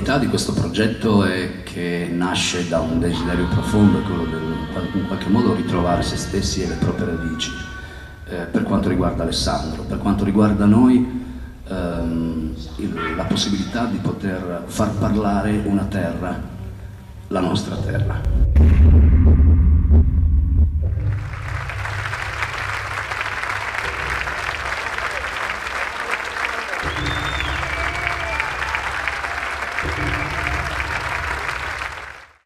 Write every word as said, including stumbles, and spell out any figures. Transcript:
particolarità di questo progetto è che nasce da un desiderio profondo, quello del in qualche modo ritrovare se stessi e le proprie radici. Eh, per quanto riguarda Alessandro, per quanto riguarda noi, ehm, il, la possibilità di poter far parlare una terra, la nostra terra.